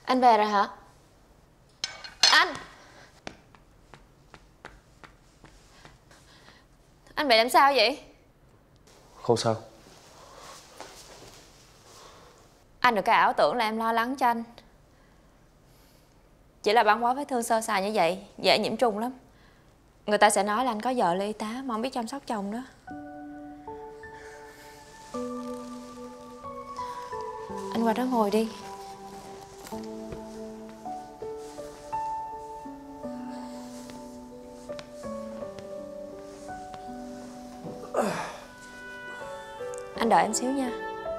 Anh về rồi hả? Anh bị làm sao vậy? Không sao. Anh đừng có ảo tưởng là em lo lắng cho anh. Chỉ là băng bó vết thương sơ sài như vậy dễ nhiễm trùng lắm. Người ta sẽ nói là anh có vợ là y tá mà không biết chăm sóc chồng đó. Anh qua đó ngồi đi. Anh đợi em xíu nha.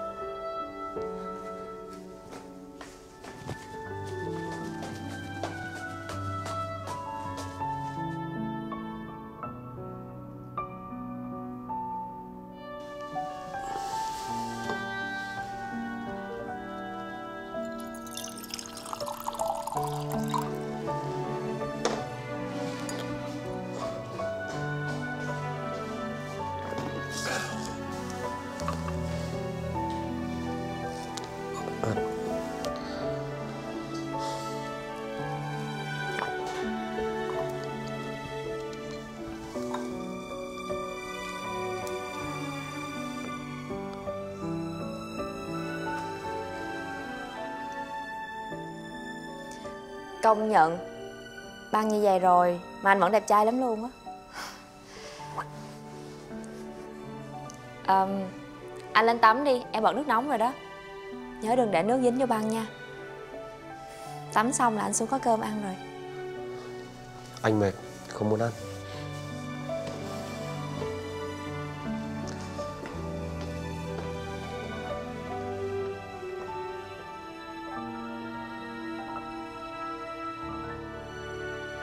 Công nhận Băng như vậy rồi mà anh vẫn đẹp trai lắm luôn á. Anh lên tắm đi, em bật nước nóng rồi đó. Nhớ đừng để nước dính vô băng nha. Tắm xong là anh xuống có cơm ăn rồi. Anh mệt, không muốn ăn.